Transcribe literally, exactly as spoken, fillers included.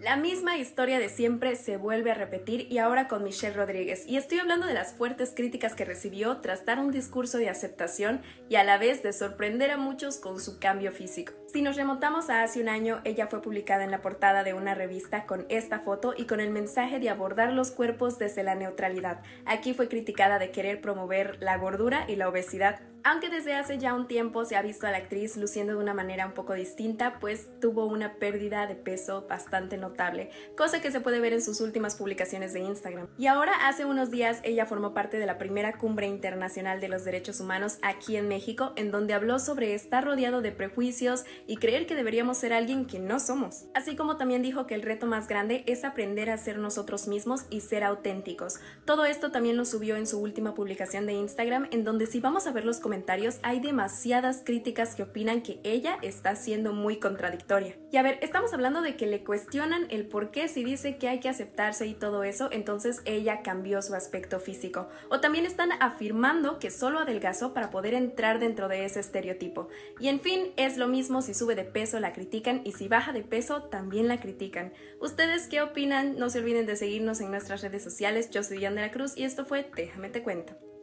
La misma historia de siempre se vuelve a repetir y ahora con Michelle Rodríguez, y estoy hablando de las fuertes críticas que recibió tras dar un discurso de aceptación y a la vez de sorprender a muchos con su cambio físico. Si nos remontamos a hace un año, ella fue publicada en la portada de una revista con esta foto y con el mensaje de abordar los cuerpos desde la neutralidad. Aquí fue criticada de querer promover la gordura y la obesidad. Aunque desde hace ya un tiempo se ha visto a la actriz luciendo de una manera un poco distinta, pues tuvo una pérdida de peso bastante notable, cosa que se puede ver en sus últimas publicaciones de Instagram. Y ahora, hace unos días, ella formó parte de la primera cumbre internacional de los derechos humanos aquí en México, en donde habló sobre estar rodeado de prejuicios y creer que deberíamos ser alguien que no somos. Así como también dijo que el reto más grande es aprender a ser nosotros mismos y ser auténticos. Todo esto también lo subió en su última publicación de Instagram, en donde si vamos a ver los comentarios comentarios hay demasiadas críticas que opinan que ella está siendo muy contradictoria. Y a ver, estamos hablando de que le cuestionan el por qué si dice que hay que aceptarse y todo eso, entonces ella cambió su aspecto físico. O también están afirmando que solo adelgazó para poder entrar dentro de ese estereotipo. Y en fin, es lo mismo, si sube de peso la critican y si baja de peso también la critican. ¿Ustedes qué opinan? No se olviden de seguirnos en nuestras redes sociales. Yo soy Diana de la Cruz y esto fue Déjame Te Cuento.